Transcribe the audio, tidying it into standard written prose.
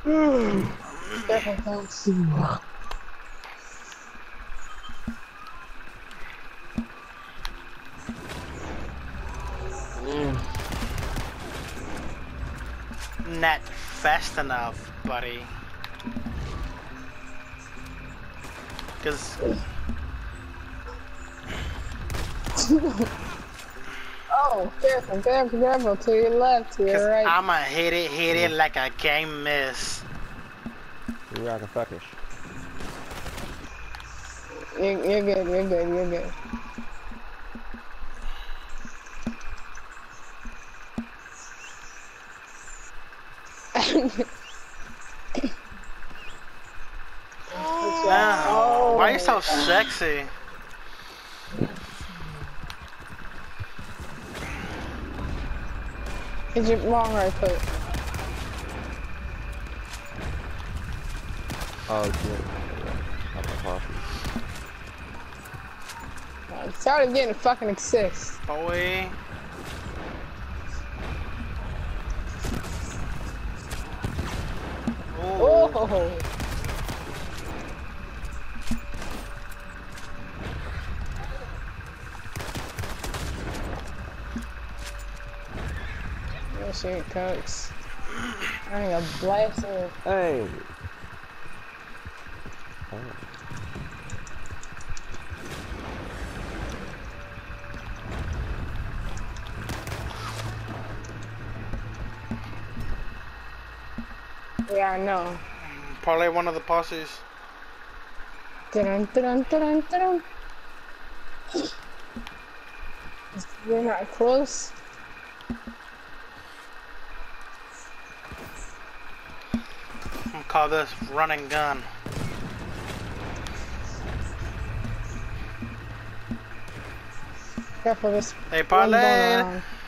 Careful, folks. Not fast enough, buddy. Cause Oh, careful, careful, careful. To your left, to your right. I'ma hit it like a game miss. You rockin' fuckish. You're good, you're good, you're good. Oh, why are you so sexy? It's your long right foot. Oh shit. Not my coffee. Started getting a fucking assist. Boy. Ooh. Oh! Oh shit, Cokes. I need a blaster. Hey. Oh. Yeah, I know. Probably one of the posses. Dun dun dun dun dun. We're not close. I'll call this run and gun. Careful, this Hey, one going parlay. around.